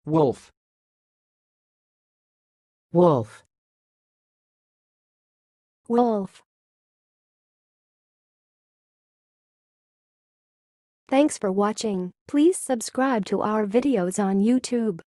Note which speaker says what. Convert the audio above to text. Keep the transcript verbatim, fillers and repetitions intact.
Speaker 1: wolf,
Speaker 2: wolf,
Speaker 3: wolf. Thanks for watching. Please subscribe to our videos on YouTube.